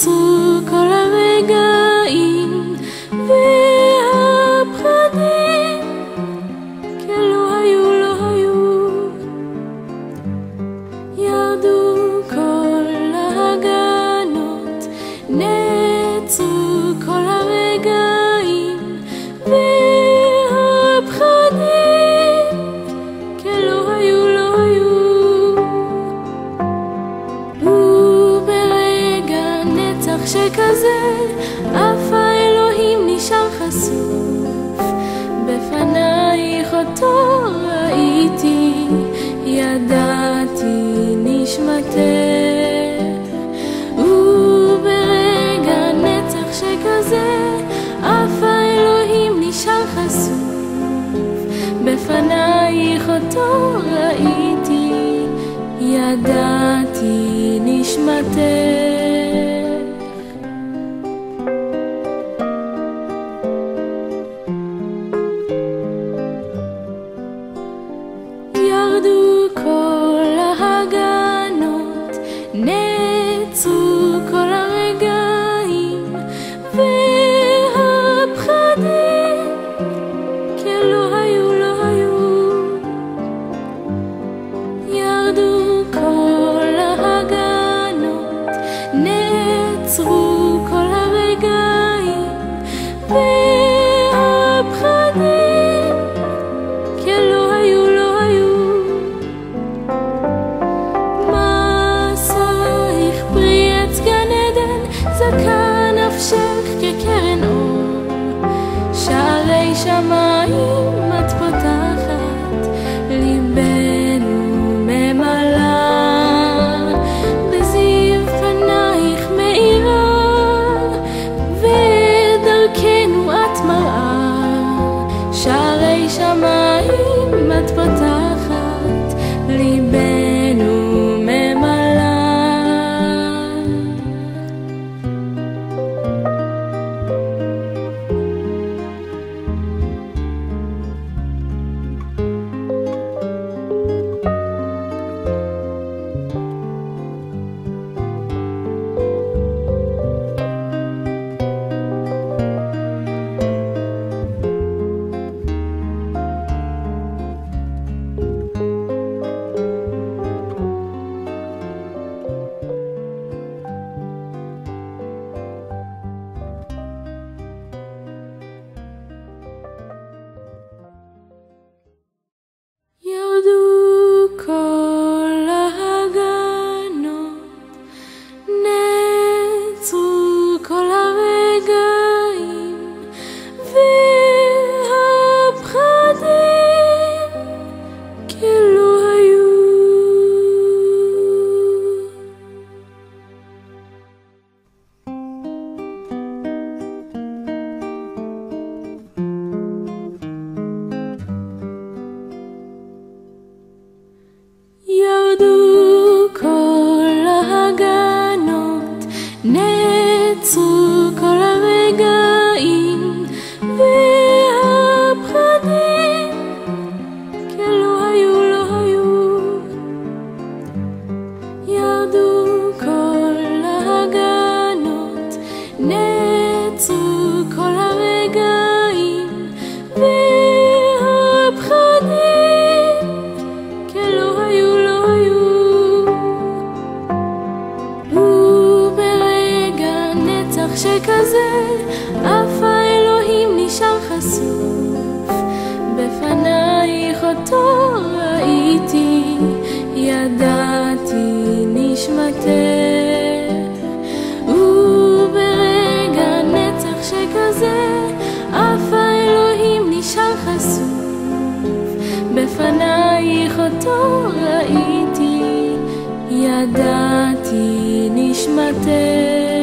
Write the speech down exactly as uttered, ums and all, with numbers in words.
נעצרו כל הרגעים והפחדים, כלא היו לא היו. ירדו כל ההגנות, נעצרו כל הרגעים והפחדים, כלא היו לא היו. וברגע נצח שכזה, אף האלוהים נשאר חשוף. בפניך אותו ראיתי, ידעתי, נשמתך. וברגע נצח שכזה, אף האלוהים נשאר חשוף. בפניך אותו ראיתי, ידעתי, נשמתך. ירדו כל ההגנות, נעצרו כל הרגעים והפחדים, כלא היו לא היו. ירדו כל ההגנות, נעצרו כל הרגעים והפחדים, כלא היו לא היו. מעשייך פרי עץ גן עדן, זכה נפשך כקרן אור. שערי שמיים את פותחת, ליבנו ממלאה. בזיו פנייך מאירה, ודרכנו את מראה. שערי שמיים את פותחת, ליבנו ממלאה. ירדו כל ההגנות, נעצרו כל הרגעים והפחדים, כלא היו. ירדו כל ההגנות, נעצרו כל הרגעים והפחדים, כלא היו לא היו. ירדו כל ההגנות, נעצרו כל הרגעים והפחדים, כלא היו לא היו. וברגע נצח שכזה, אף האלוהים נשאר חשוף. בפניך אותו ראיתי, ידעתי, נשמתך. וברגע נצח שכזה, אף האלוהים נשאר חשוף. בפניך אותו ראיתי, ידעתי, נשמתך.